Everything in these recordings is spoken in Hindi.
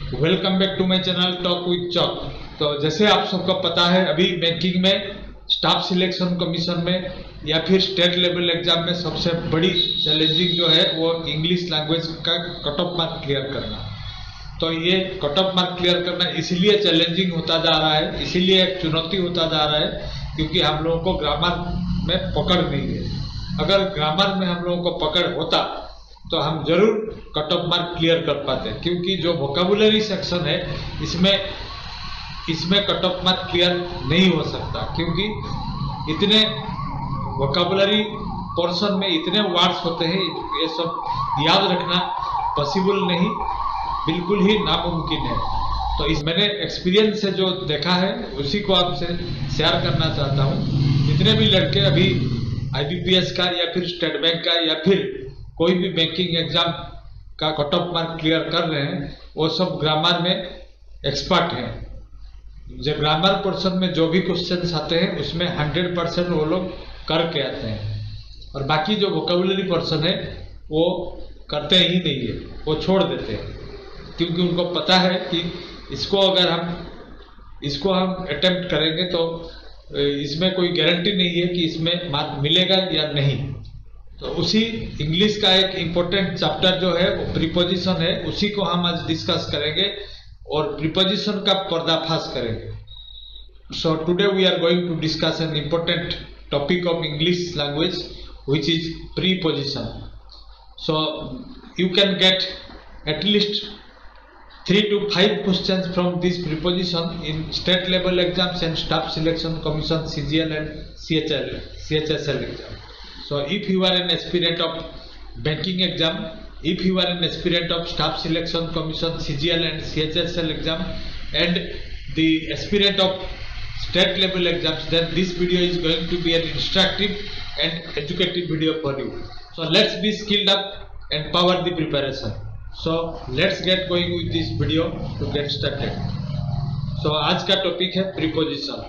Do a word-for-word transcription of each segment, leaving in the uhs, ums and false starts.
Welcome back to my channel talk with chalk. तो जैसे आप सबको पता है, अभी बैंकिंग में स्टाफ सिलेक्शन कमीशन में या फिर स्टेट लेवल एग्जाम में सबसे बड़ी चैलेंजिंग जो है वो इंग्लिश लैंग्वेज का कट ऑफ मार्क क्लियर करना। तो ये कट ऑफ मार्क क्लियर करना इसलिए चैलेंजिंग होता जा रहा है, इसीलिए एक चुनौती होता जा रहा है क्योंकि हम लोगों को ग्रामर में पकड़ नहीं है। अगर ग्रामर में हम लोगों को पकड़ होता तो हम जरूर कट ऑफ मार्क क्लियर कर पाते, क्योंकि जो वोकैबुलरी सेक्शन है इसमें इसमें कट ऑफ मार्क क्लियर नहीं हो सकता, क्योंकि इतने वोकैबुलरी पोर्शन में इतने वर्ड्स होते हैं, ये सब याद रखना पॉसिबल नहीं, बिल्कुल ही नामुमकिन है। तो इस मैंने एक्सपीरियंस से जो देखा है उसी को आपसे शेयर करना चाहता हूँ। जितने भी लड़के अभी आई बी पी एस का या फिर स्टेट बैंक का या फिर कोई भी बैंकिंग एग्जाम का कट ऑफ मार्क क्लियर कर रहे हैं, वो सब ग्रामर में एक्सपर्ट हैं। जो ग्रामर पोर्शन में जो भी क्वेश्चंस आते हैं उसमें हंड्रेड परसेंट वो लोग करके आते हैं, और बाकी जो वोकैबुलरी पोर्शन है वो करते ही नहीं है, वो छोड़ देते हैं, क्योंकि उनको पता है कि इसको अगर हम इसको हम अटेम्प्ट करेंगे तो इसमें कोई गारंटी नहीं है कि इसमें मार्क मिलेगा या नहीं। तो उसी इंग्लिश का एक इम्पोर्टेंट चैप्टर जो है वो प्रीपोजिशन है, उसी को हम आज डिस्कस करेंगे और प्रीपोजिशन का पर्दाफाश करेंगे। So today we are going to discuss an important topic of English language which is preposition. So you can get at least three to five questions from this preposition in state level exams and staff selection commission C G L and C H L C H S L exam. So if you are an aspirant of banking exam, if you are an aspirant of staff selection commission C G L and C H S L exam, and the aspirant of state level exams, then this video is going to be an instructive and educative video for you. So let's be skilled up and power the preparation. So let's get going with this video to get started. So आज का टॉपिक है प्रीपोजिशन।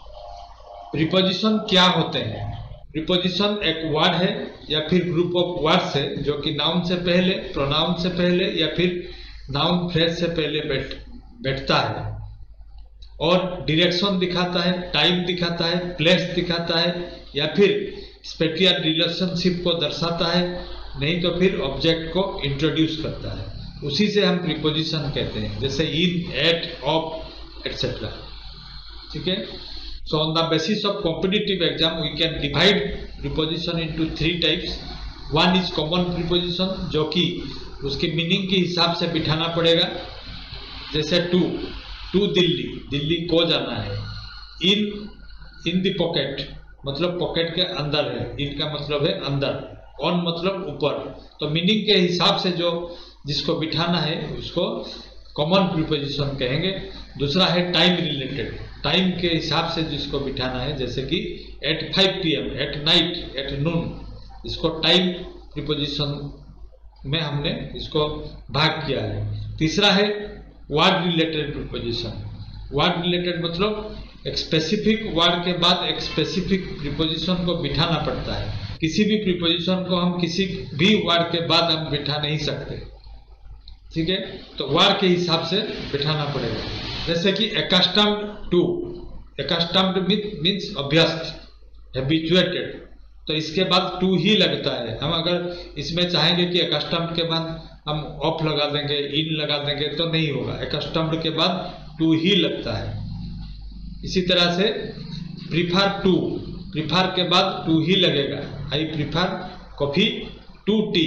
प्रीपोजिशन क्या होते हैं? प्रीपोजिशन एक वर्ड है या फिर ग्रुप ऑफ वर्ड्स है जो कि नाउन से पहले, प्रोनाउन से पहले या फिर नाउन फ्रेज से पहले बैठ बैठता है और डायरेक्शन दिखाता है, टाइम दिखाता है, प्लेस दिखाता है या फिर स्पेटियल रिलेशनशिप को दर्शाता है, नहीं तो फिर ऑब्जेक्ट को इंट्रोड्यूस करता है। उसी से हम प्रीपोजिशन कहते हैं, जैसे इन, एट, ऑफ एटसेट्रा। ठीक है। So on the basis of competitive exam we can divide preposition into three types. One is common preposition, जो कि उसके मीनिंग के हिसाब से बिठाना पड़ेगा, जैसे टू टू दिल्ली, दिल्ली को जाना है। इन इन द पॉकेट मतलब पॉकेट के अंदर है, इन का मतलब है अंदर, ऑन मतलब ऊपर। तो मीनिंग के हिसाब से जो जिसको बिठाना है उसको कॉमन प्रीपोजिशन कहेंगे। दूसरा है टाइम रिलेटेड, टाइम के हिसाब से जिसको बिठाना है, जैसे कि at five P M, at night, at noon, इसको टाइम प्रीपोजिशन में हमने इसको भाग किया है। तीसरा है word related preposition. Word related मतलब एक स्पेसिफिक वर्ड के बाद एक स्पेसिफिक प्रीपोजिशन को बिठाना पड़ता है। किसी भी प्रीपोजिशन को हम किसी भी वर्ड के बाद हम बिठा नहीं सकते। ठीक है। तो वर्ड के हिसाब से बिठाना पड़ेगा, जैसे कि accustomed टू, accustomed मीन्स अभ्यस्त, हैबिचुएटेड, तो इसके बाद टू ही लगता है। हम अगर इसमें चाहेंगे कि accustomed के बाद हम ऑफ लगा देंगे, इन लगा देंगे, तो नहीं होगा। accustomed के बाद टू ही लगता है। इसी तरह से प्रीफर टू, प्रीफर के बाद टू ही लगेगा। I prefer coffee to tea.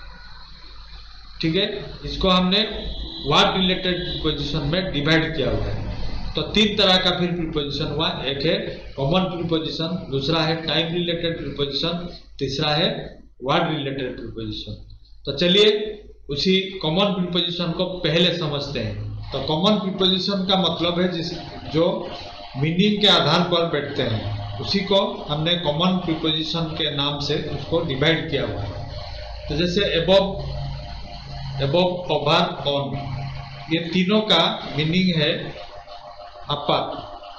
ठीक है। इसको हमने वर्ड रिलेटेड प्रीपोजिशन में डिवाइड किया हुआ है। तो तीन तरह का फिर प्रीपोजिशन हुआ, एक है कॉमन प्रीपोजिशन, दूसरा है टाइम रिलेटेड प्रीपोजिशन, तीसरा है वर्ड रिलेटेड प्रीपोजिशन। तो चलिए उसी कॉमन प्रीपोजिशन को पहले समझते हैं। तो कॉमन प्रीपोजिशन का मतलब है जिस जो मीनिंग के आधार पर बैठते हैं, उसी को हमने कॉमन प्रीपोजिशन के नाम से उसको डिवाइड किया हुआ है। तो जैसे एबव, एबव, ओवर, ऑन, ये तीनों का मीनिंग है अपर,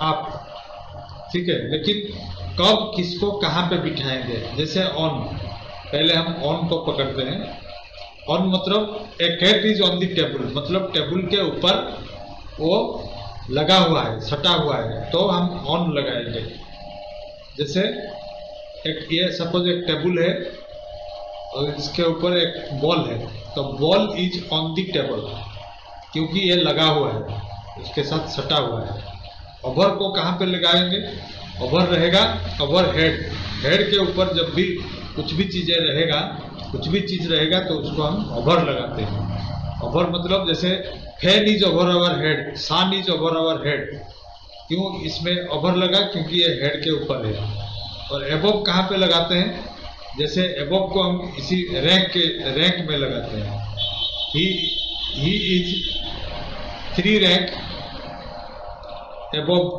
आप। ठीक है। लेकिन कब किसको कहाँ पे बिठाएंगे, जैसे ऑन, पहले हम ऑन को पकड़ते हैं, ऑन मतलब a cat is on the table, मतलब टेबल के ऊपर वो लगा हुआ है, सटा हुआ है, तो हम ऑन लगाएंगे। जैसे एक ये सपोज एक टेबल है और इसके ऊपर एक बॉल है, तो ball is on the table, क्योंकि ये लगा हुआ है, उसके साथ सटा हुआ है। ओवर को कहाँ पे लगाएंगे? ओवर रहेगा ओवर हेड, हेड के ऊपर जब भी कुछ भी चीजें रहेगा, कुछ भी चीज रहेगा तो उसको हम ओवर लगाते हैं। ओवर मतलब जैसे fan is over our head, sun is over our head, क्यों इसमें ओवर लगा? क्योंकि ये हेड के ऊपर है। और एबोव कहाँ पे लगाते हैं? जैसे एबोव को हम इसी रैंक के रैंक में लगाते हैं। He he is three rank above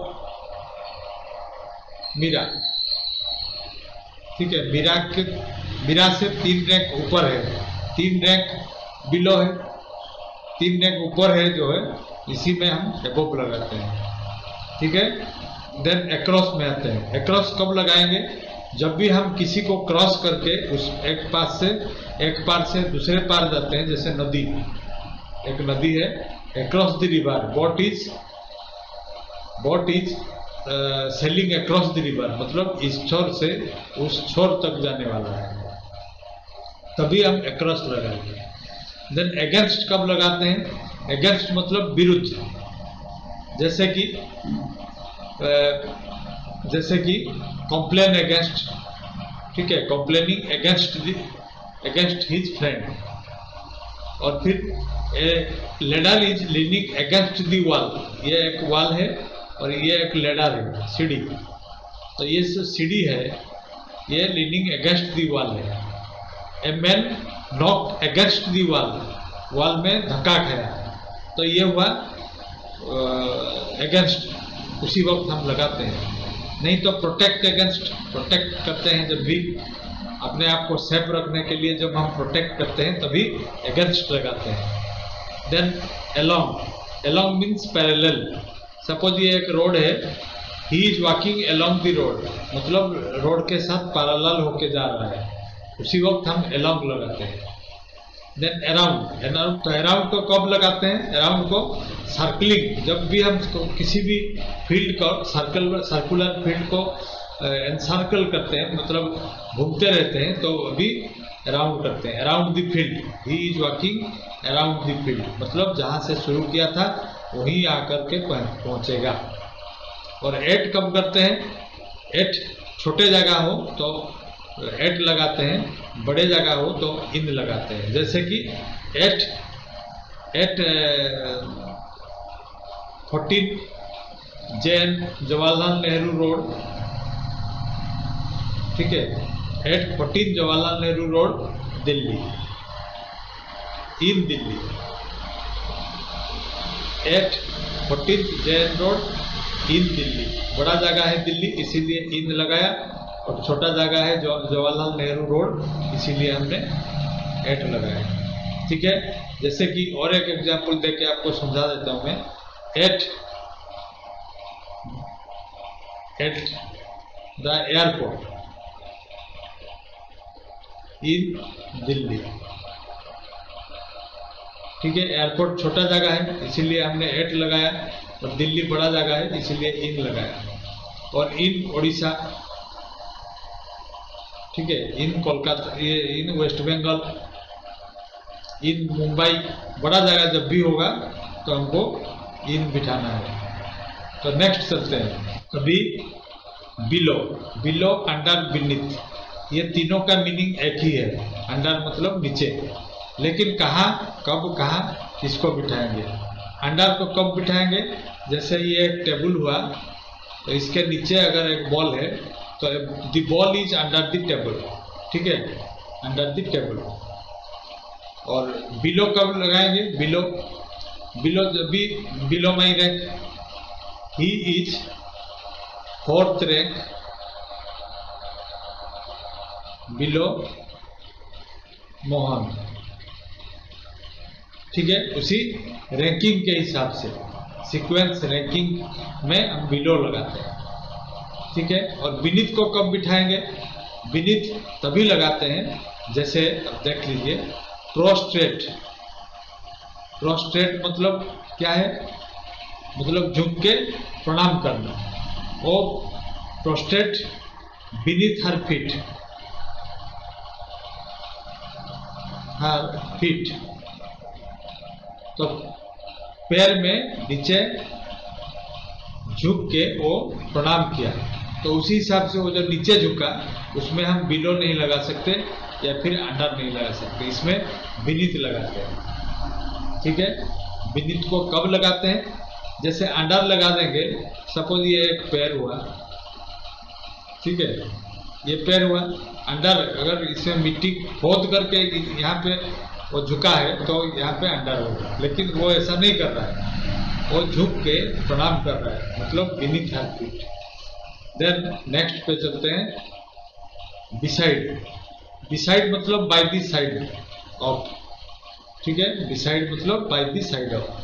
Meera, ठीक है। मीरा के मीरा से तीन रैंक ऊपर है, तीन रैंक बिलो है, तीन रैंक ऊपर है जो है, इसी में हम एबोव लगाते हैं, ठीक है। देन अक्रॉस में आते हैं। अक्रॉस कब लगाएंगे? जब भी हम किसी को क्रॉस करके उस एक पार से एक पार से दूसरे पार जाते हैं, जैसे नदी, एक नदी है, across the river, boat is boat is sailing across the river, मतलब इस छोर से उस छोर तक जाने वाला है, तभी हम अक्रॉस लगाएंगे। देन अगेंस्ट कब लगाते हैं? अगेंस्ट मतलब विरुद्ध, जैसे कि जैसे कि कंप्लेन अगेंस्ट, ठीक है, complaining against against his friend. और फिर ladder is leaning against the wall, ये एक वॉल है और ये एक लेडर है, सीढ़ी। तो ये जो सीढ़ी है ये लीनिंग अगेंस्ट दी वॉल है। A man knocked against the wall, wall में धक्का खाया, तो ये हुआ अगेंस्ट, उसी वक्त हम लगाते हैं। नहीं तो प्रोटेक्ट अगेंस्ट, प्रोटेक्ट करते हैं जब भी अपने आप को सेफ रखने के लिए, जब हम प्रोटेक्ट करते हैं तभी अगेंस्ट लगाते हैं। Then along, along means parallel. Suppose ये एक रोड है, he is walking along the road, मतलब रोड के साथ पैरेलल होके जा रहा है, उसी वक्त हम अलोंग लगाते हैं। देन अराउंड, अराउंड तो अराउंड को कब लगाते हैं? अराउंड को सर्कलिंग, जब भी हम किसी भी फील्ड को सर्कल सर्कुलर फील्ड को एनसर्कल करते हैं, मतलब घूमते रहते हैं, तो अभी अराउंड करते हैं। Around the field, he is walking around the field, मतलब जहाँ से शुरू किया था वहीं आकर के पहुँचेगा। और एट कब करते हैं? एट छोटे जगह हो तो एट लगाते हैं, बड़े जगह हो तो इन लगाते हैं। जैसे कि at at fourteen J N Jawaharlal Nehru road, ठीक है, at fourteen Jawaharlal Nehru road Delhi, in Delhi. At fourteen J N road in Delhi, बड़ा जगह है दिल्ली इसीलिए इन लगाया, और छोटा जगह है जो जवाहरलाल नेहरू रोड, इसीलिए हमने एट लगाया, ठीक है। जैसे कि और एक एग्जांपल देके आपको समझा देता हूं मैं। At at the airport in Delhi, ठीक है। एयरपोर्ट छोटा जगह है इसीलिए हमने एट लगाया, और दिल्ली बड़ा जगह है इसीलिए इन लगाया। और इन उड़ीसा, ठीक है, इन कोलकाता, ये in West Bengal, in Mumbai, बड़ा जगह जब भी होगा तो हमको इन बिठाना है। तो नेक्स्ट चलते हैं। अभी बिलो, बिलो, अंडर, बीनीथ, ये तीनों का मीनिंग एक ही है। अंडर मतलब नीचे, लेकिन कहाँ, कब, कहाँ, किसको बिठाएंगे? अंडर को कब बिठाएंगे? जैसे ये एक टेबल हुआ, तो इसके नीचे अगर एक बॉल है तो the ball is under the table, ठीक है, अंडर द टेबल। और बिलो कब लगाएंगे? बिलो, बिलो जब भी below my rank, he is fourth rank below Mohan, ठीक है, उसी रैंकिंग के हिसाब से सीक्वेंस रैंकिंग में हम बिलो लगाते हैं, ठीक है। और बीनीथ को कब बिठाएंगे? बीनीथ तभी लगाते हैं, जैसे अब देख लीजिए, प्रोस्ट्रेट, प्रोस्ट्रेट मतलब क्या है, मतलब झुक के प्रणाम करना। O prostrate beneath her feet, her feet, तो पैर में नीचे झुक के वो प्रणाम किया। तो उसी हिसाब से वो जो नीचे झुका उसमें हम बिलो नहीं लगा सकते या फिर अंडर नहीं लगा सकते, इसमें बीनीथ लगाते हैं। ठीक है, बीनीथ को कब लगाते हैं, जैसे अंडर लगा देंगे, सपोज ये एक पैर हुआ, ठीक है, ये पैर हुआ, अंडर अगर इसमें मिट्टी खोद करके यहाँ पे वो झुका है तो यहाँ पे अंडर होगा, लेकिन वो ऐसा नहीं कर रहा है, वो झुक के प्रणाम कर रहा है, मतलब beneath her feet. Then next पे चलते हैं, बिसाइड। बिसाइड मतलब बाय द साइड ऑफ, ठीक है, बिसाइड मतलब by the side of,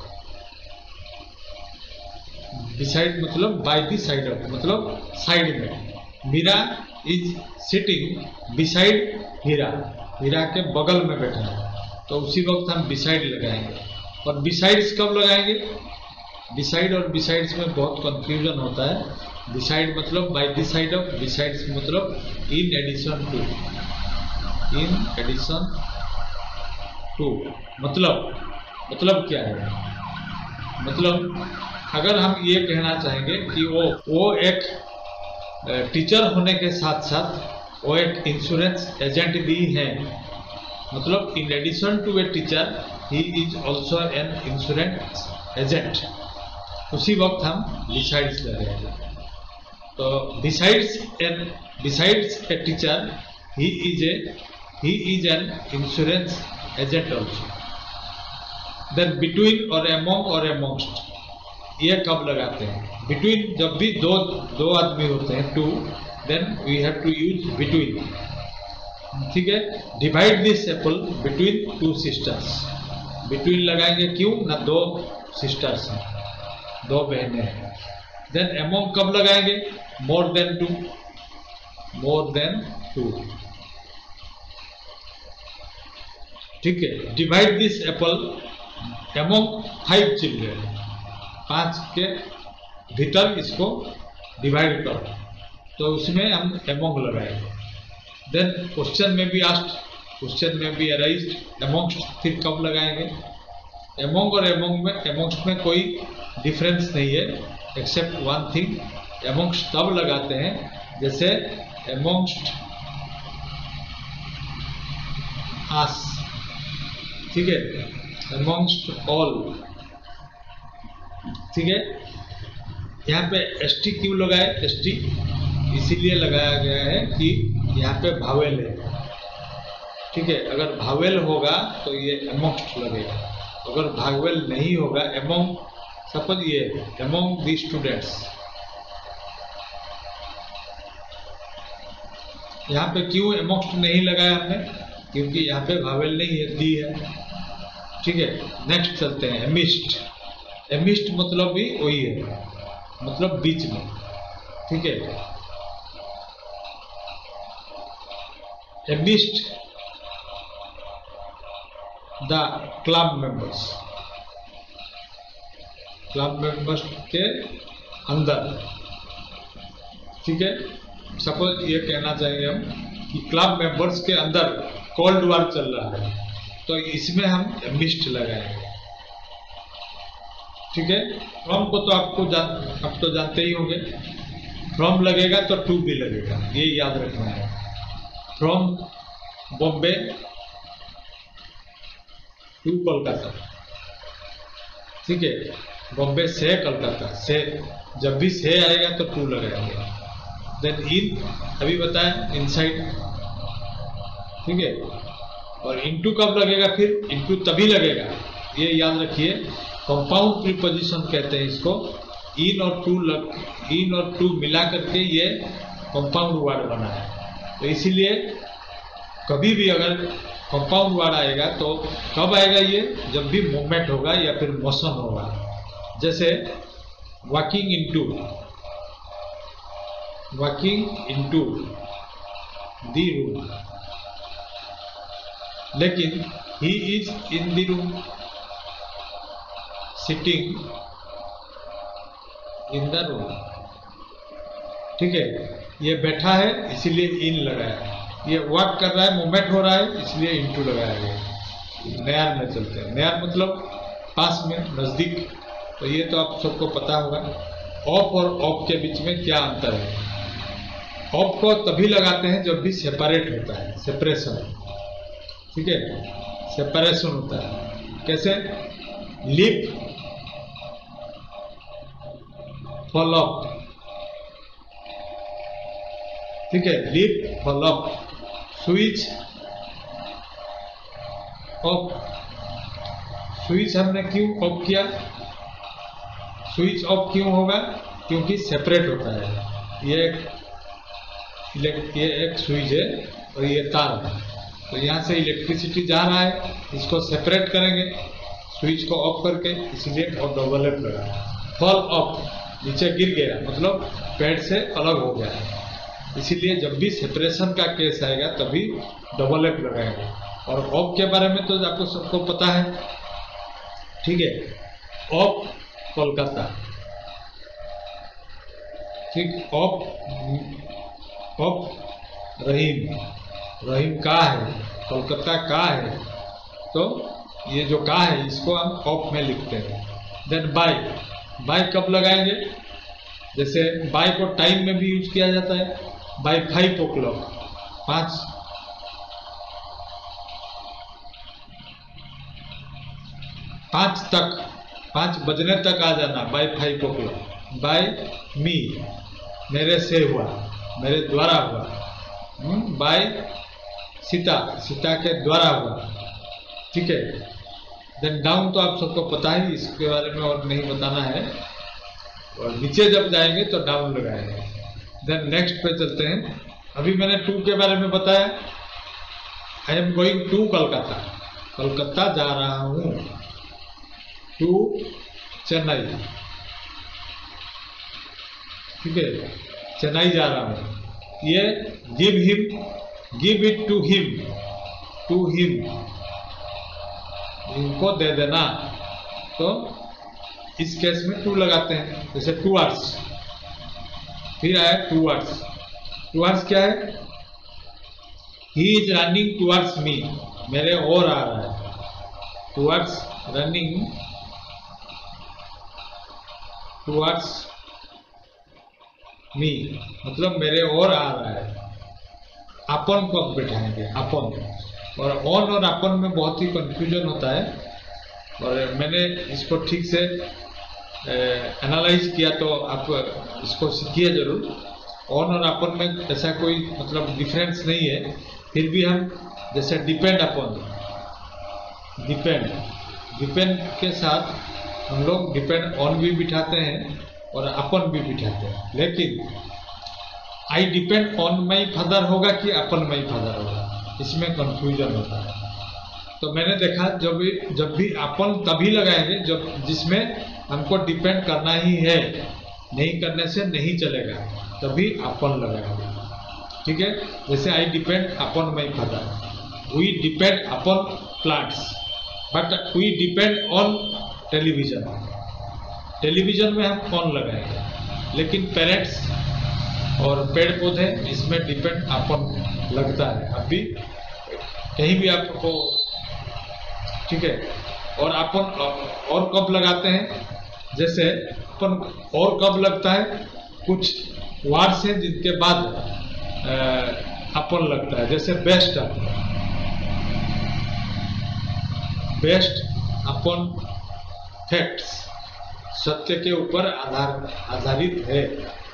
beside मतलब बाय द साइड ऑफ मतलब साइड में। Meera is sitting beside Heera, Heera के बगल में बैठा है, तो उसी वक्त हम बिसाइड लगाएंगे। और बिसाइड्स कब लगाएंगे, बिसाइड और बिसाइड्स में बहुत कंफ्यूजन होता है। बिसाइड मतलब by the side of, besides मतलब in addition to, in addition to, मतलब मतलब क्या है, मतलब अगर हम ये कहना चाहेंगे कि वो वो एक टीचर होने के साथ साथ वो एक इंश्योरेंस एजेंट भी है, मतलब in addition to a teacher he is also an insurance agent, उसी वक्त हम बिसाइड्स लगाएंगे। तो besides an besides a teacher he is a he is an insurance agent also. Then between और एमोंग और एमोंगस्ट, ये कब लगाते हैं, बिटवीन जब भी दो दो आदमी होते हैं, two, then we have to use between, ठीक है। Divide this apple between two sisters, between लगाएंगे क्यों ना, दो सिस्टर्स हैं, दो बहनें हैं। देन एमोंग कब लगाएंगे, more than two, more than two, ठीक है। Divide this apple among five children, पांच के भीतर इसको डिवाइड करो, तो उसमें हम एमोंग लगाएंगे। देन क्वेश्चन में भी आस्ट, क्वेश्चन में भी अराइज्ड एमोंगस्ट, फिर कब लगाएंगे, एमोंग और एमोंग में एमोंगस्ट में कोई डिफरेंस नहीं है एक्सेप्ट वन थिंग, एमोंगस्ट तब लगाते हैं जैसे एमोंगस्ट आस, ठीक है, एमोंगस्ट ऑल, ठीक है। यहाँ पे एस टी क्यों लगाए, एस टी इसीलिए लगाया गया है कि यहाँ पे भावेल है, ठीक है। अगर भावेल होगा तो ये एमोंगस्ट लगेगा, अगर भावेल नहीं होगा, एमोंग, सपोज ये एमोंग दी स्टूडेंट्स, यहाँ पे क्यों एमोंगस्ट नहीं लगाया हमने, क्योंकि यहाँ पे भावेल नहीं है, दी है, ठीक है। नेक्स्ट चलते हैं, एमिस्ट। एमिस्ट मतलब भी वही है, मतलब बीच में, ठीक है। Amidst the club members, club members के अंदर, ठीक है। सपोज ये कहना चाहिए हम कि क्लब मेंबर्स के अंदर कोल्ड वार चल रहा है, तो इसमें हम एमिस्ट लगाएंगे, ठीक है। फ्रॉम को तो आपको जान आप तो जानते ही होंगे, फ्रॉम लगेगा तो टू भी लगेगा, ये याद रखना है। फ्रॉम बॉम्बे टू कोलकाता, ठीक है, बॉम्बे से कोलकाता, से जब भी से आएगा तो टू लगाएंगे। देन इन, अभी बताएं, इनसाइड, ठीक है। और इनटू कब लगेगा, फिर इनटू तभी लगेगा, ये याद रखिए, कंपाउंड प्रीपोजिशन कहते हैं इसको। इन और टू लग इन और टू मिला करके ये कंपाउंड वर्ड बना है, तो इसीलिए कभी भी अगर कंपाउंड वर्ड आएगा तो कब आएगा ये, जब भी मूवमेंट होगा या फिर मोशन होगा, जैसे walking into, walking into the room. लेकिन he is in the room, sitting in the room. ठीक है, ये बैठा है इसीलिए इन लगाया, ये वॉक कर रहा है, मूवमेंट हो रहा है इसलिए इनटू लगाया गया। नयार में चलते हैं, नयार मतलब पास में, नजदीक। तो ये तो आप सबको पता होगा। ऑफ और ऑफ के बीच में क्या अंतर है? ऑफ को तभी लगाते हैं जब भी सेपरेट होता है, सेपरेशन। ठीक है, सेपरेशन होता है। कैसे? Lip, fall up. ठीक है, lip, fall up, switch off. Switch हमने क्यों ऑफ किया? स्विच ऑफ क्यों होगा? क्योंकि सेपरेट होता है। ये एक ये एक स्विच है और ये तार है, तो यहाँ से इलेक्ट्रिसिटी जा रहा है, इसको सेपरेट करेंगे स्विच को ऑफ करके, इसलिए और डबल एफ लगा। फॉल ऑफ, नीचे गिर गया मतलब पैड से अलग हो गया, इसीलिए जब भी सेपरेशन का केस आएगा तभी डबल एफ लगाएंगे। और ऑफ के बारे में तो आपको सबको पता है। ठीक है, ऑफ कोलकाता। ठीक, ऑफ ऑफ रहीम, रहीम का है, कोलकाता का है, तो ये जो का है इसको हम ऑफ में लिखते हैं। देन बाय, बाय कब लगाएंगे? जैसे बाय को टाइम में भी यूज किया जाता है, बाय फाइव ओ क्लॉक, पाँच पाँच तक, पाँच बजने तक आ जाना, by five o'clock. By me, मेरे से हुआ, मेरे द्वारा हुआ। बाय सीता, सीता के द्वारा हुआ। ठीक है, देन डाउन तो आप सबको पता है, इसके बारे में और नहीं बताना है। और नीचे जब जाएंगे तो डाउन लगाएंगे। देन नेक्स्ट पे चलते हैं। अभी मैंने टू के बारे में बताया, I am going to Kolkata, Kolkata जा रहा हूँ, टू चेन्नई। ठीक है, चेन्नई जा रहा हूँ। ये give him, give it to him, to him, इनको दे देना। तो इस केस में टू लगाते हैं, जैसे टूवर्ड्स। फिर आया टूवर्ड्स। टूवर्ड्स क्या है? He is running towards me, मेरे और आ रहा है। टूवर्ड्स, रनिंग टूवर्ड्स मी मतलब मेरे और आ रहा है। अपन को बैठाएंगे, अपन। और ऑन और अपन में बहुत ही कंफ्यूजन होता है, और मैंने इसको ठीक से एनालाइज किया, तो आप इसको सीखिए जरूर। ऑन और अपन में ऐसा कोई मतलब डिफरेंस नहीं है, फिर भी हम जैसे डिपेंड अपन, डिपेंड डिपेंड के साथ हम लोग डिपेंड ऑन भी बिठाते हैं और अपन भी बिठाते हैं। लेकिन I depend on my father होगा कि अपन माई फादर होगा, इसमें कंफ्यूजन होता है। तो मैंने देखा जब भी जब भी अपन तभी लगाएंगे जब जिसमें हमको डिपेंड करना ही है, नहीं करने से नहीं चलेगा, तभी अपन लगाएंगे। ठीक है, जैसे I depend upon my father, we depend upon plants, but we depend on television. Television में हम ऑन लगाएंगे, लेकिन पेरेंट्स और पेड़ पौधे इसमें डिपेंड अपन लगता है। अभी कहीं भी आपको, ठीक है। और अपन और कब लगाते हैं? जैसे अपन और कब लगता है, कुछ वर्ड्स हैं जिनके बाद अपन लगता है, जैसे based upon, based upon facts, सत्य के ऊपर आधार आधारित है,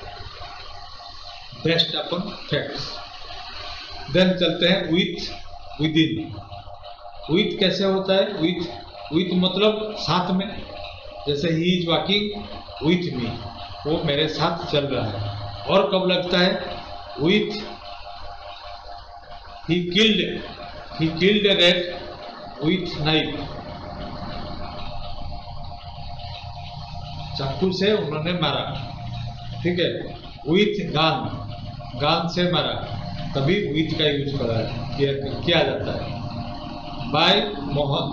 बेस्ट अपन फैक्ट्स। देन चलते हैं विथ, विदिन। विथ कैसे होता है? विथ विथ मतलब साथ में, जैसे he is walking with me, वो मेरे साथ चल रहा है। और कब लगता है? With he killed, he killed a rat with knife, चाकू से उन्होंने मारा। ठीक है, विथ गान, गान से मारा, तभी विथ का यूज करा किया, किया जाता है। बाय मोहन,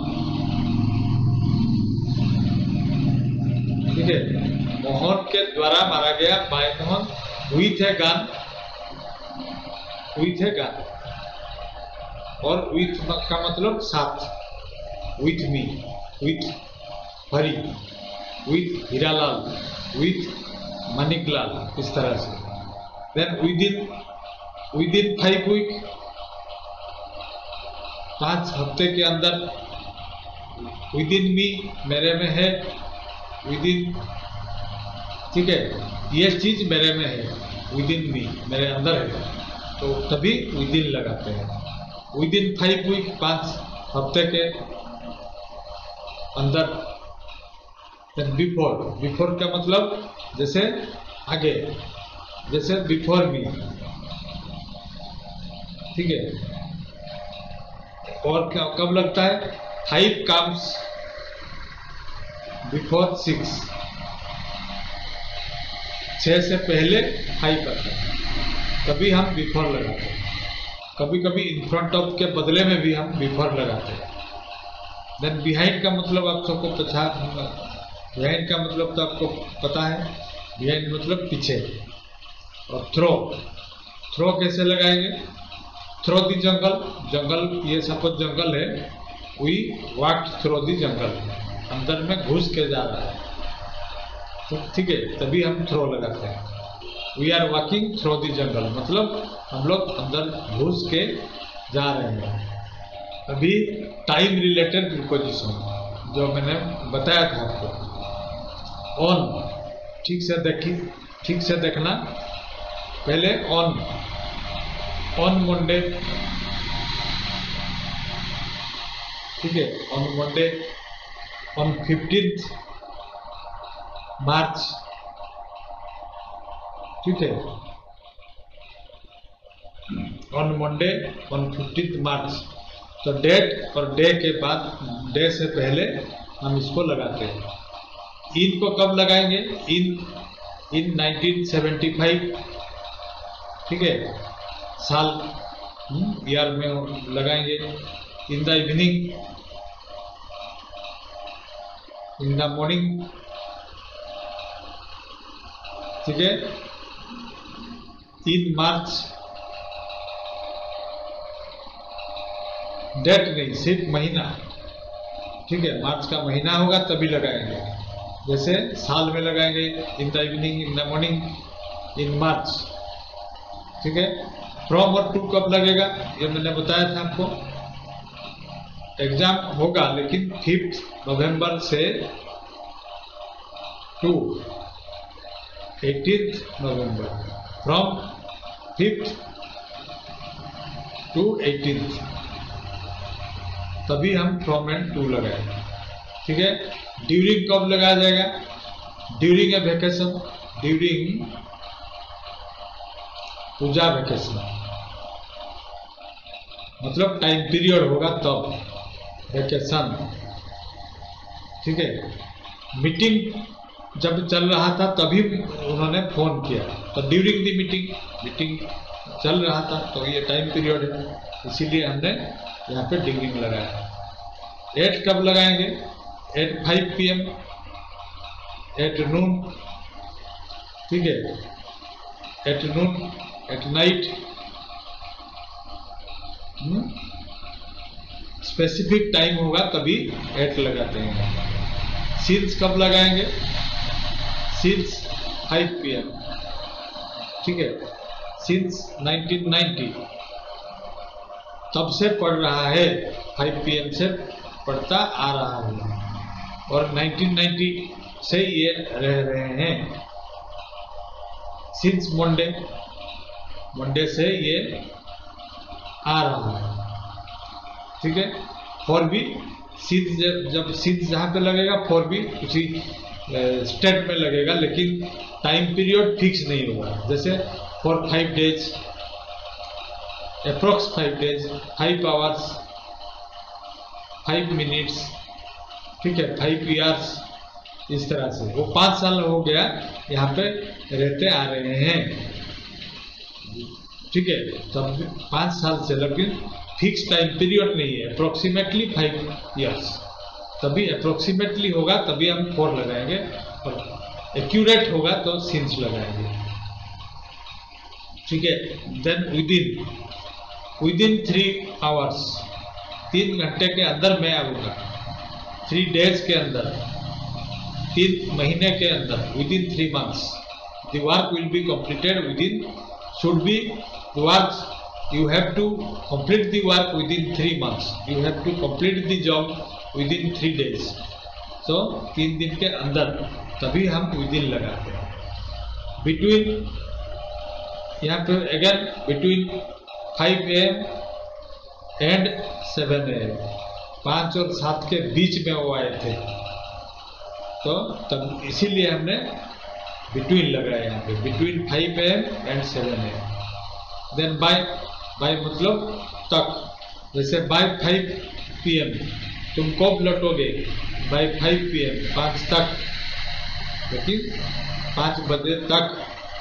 ठीक है, मोहन के द्वारा मारा गया, by Mohan, with a gun, with a gun, और विथ का मतलब साथ, with me, with Hari, with Hiralal, with Maniklal, इस तरह से। Then within, within five week, पांच हफ्ते के अंदर, विद इन मी, मेरे में है, विद इन, ठीक है, ये चीज मेरे में है, विद इन मी, मेरे अंदर है, तो तभी विद इन लगाते हैं। विद इन फाइव वीक, पांच हफ्ते के अंदर। बिफोर, बिफोर का मतलब जैसे आगे, जैसे बिफोर मी, ठीक है। और क्या कब लगता है? फाइव कम्स बिफोर सिक्स, छह से पहले फाइव आता है, तभी हम बिफोर लगाते हैं। कभी कभी इन फ्रंट ऑफ के बदले में भी हम बिफोर लगाते हैं। देन बिहाइंड का मतलब आप सबको पहचान, बिहाइंड का मतलब तो आपको पता है, बिहाइंड मतलब पीछे। और थ्रो, थ्रो कैसे लगाएंगे? थ्रो दी जंगल, जंगल ये सपोज जंगल है, we walk through the jungle, अंदर में घुस के जा रहा है, तो ठीक है, तभी हम थ्रो लगाते हैं। We are walking through the jungle, मतलब हम लोग अंदर घुस के जा रहे हैं। अभी टाइम रिलेटेड प्रीपोजिशन जो मैंने बताया था आपको, ऑन, ठीक से देखिए, ठीक से देखना। पहले ऑन, ऑन मंडे, ठीक है, on Monday, on fifteenth March, ठीक है, on Monday, on fifteenth March. तो डेट और डे के बाद, डे से पहले हम इसको लगाते हैं। इन को कब लगाएंगे? In, in nineteen seventy five, ठीक है, साल, ईयर में लगाएंगे। In the evening, in the morning, ठीक है। इन मार्च, डेट नहीं, सिर्फ महीना, ठीक है, मार्च का महीना होगा तभी लगाएंगे। जैसे साल में लगाएंगे in the evening, in the morning, in March, ठीक है। फ्रॉम और टू कब लगेगा ये मैंने बताया था आपको। एग्जाम होगा लेकिन फिफ्थ नवंबर से to eighteenth November, from fifth to eighteenth, तभी हम फ्रॉम एंड टू लगाएंगे, ठीक है। ड्यूरिंग कब लगाया जाएगा? During a vacation, during puja vacation, मतलब टाइम पीरियड होगा तब, वेकेशन, ठीक है। मीटिंग जब चल रहा था तभी उन्होंने फोन किया, तो ड्यूरिंग दी मीटिंग, मीटिंग चल रहा था तो ये टाइम पीरियड है, इसीलिए हमने यहाँ पे ड्यूरिंग लगाया। एट कब लगाएंगे? At five P M, at noon, ठीक है, at noon, at night, specific time होगा तभी एट लगाते हैं। सिंस कब लगाएंगे? सिंस फाइव पी एम, ठीक है, सिंस नाइनटीन नाइंटी, तब से पढ़ रहा है, फाइव पी एम से पढ़ता आ रहा है, और नाइनटीन नाइंटी से ये रह रहे हैं। सिंस मंडे, मंडे से ये आ रहा है, ठीक है। फॉर भी सिंस, जब सिंस जहाँ पे लगेगा फॉर भी उसी स्टेट में लगेगा, लेकिन टाइम पीरियड फिक्स नहीं होगा। जैसे for five days, approx five days, five hours, five minutes, ठीक है, फाइव ईयर्स, इस तरह से। वो पाँच साल हो गया यहाँ पे रहते आ रहे हैं, ठीक है, तब पाँच साल से, लेकिन फिक्स टाइम पीरियड नहीं है, अप्रोक्सीमेटली फाइव इयर्स, तभी अप्रोक्सीमेटली होगा तभी हम फोर लगाएंगे, और एक्यूरेट होगा तो सिंस लगाएंगे। ठीक है। Then within within three hours, तीन घंटे के अंदर मैं आऊँगा, थ्री डेज के अंदर, तीन महीने के अंदर, within three months the work will be completed within, should be the works, you have to complete the work within three months, you have to complete the job within three days, so तीन दिन के अंदर, तभी हम within लगाते हैं। between, यहाँ पे again between five A M and seven A M, पाँच और सात के बीच में वो आए थे, तो तब इसीलिए हमने बिटवीन लगाया यहाँ पे, between five A M and seven A M. Then by, by मतलब तक, जैसे बाय फाइव पी एम तुम कब लौटोगे, बाय फाइव पी एम पाँच तक, लेकिन पाँच बजे तक,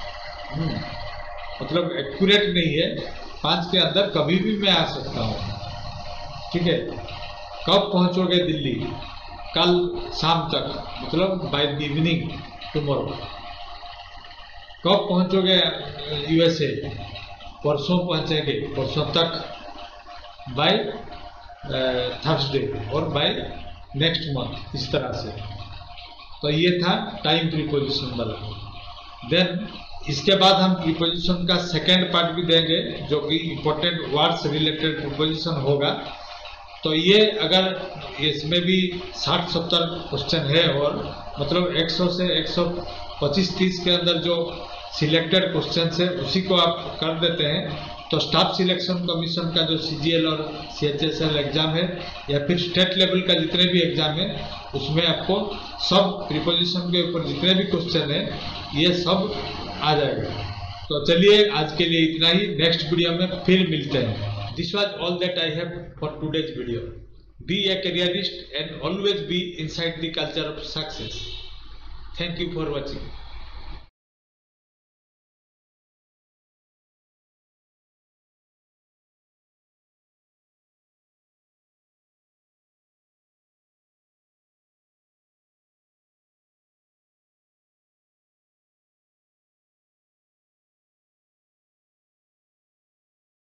मतलब एक्यूरेट नहीं है, पाँच के अंदर कभी भी मैं आ सकता हूँ। ठीक है। कब पहुँचोगे दिल्ली, कल शाम तक, मतलब बाय द इवनिंग टुमारो। कब पहुंचोगे यूएसए, परसों पहुंचेंगे, परसों तक, बाय थर्सडे और बाय नेक्स्ट मंथ, इस तरह से। तो ये था टाइम प्रीपोजिशन वाला। देन इसके बाद हम प्रीपोजिशन का सेकेंड पार्ट भी देंगे, जो कि इंपॉर्टेंट वर्ड्स रिलेटेड प्रीपोजिशन होगा। तो ये अगर इसमें भी साठ सत्तर क्वेश्चन है, और मतलब सौ से एक सौ पच्चीस तीस के अंदर जो सिलेक्टेड क्वेश्चन है उसी को आप कर देते हैं, तो स्टाफ सिलेक्शन कमीशन का जो सीजीएल और सीएचएसएल एग्जाम है, या फिर स्टेट लेवल का जितने भी एग्जाम है, उसमें आपको सब प्रीपोजिशन के ऊपर जितने भी क्वेश्चन है ये सब आ जाएगा। तो चलिए आज के लिए इतना ही, नेक्स्ट वीडियो में फिर मिलते हैं। This was all that I have for today's video. Be a careerist and always be inside the culture of success. Thank you for watching.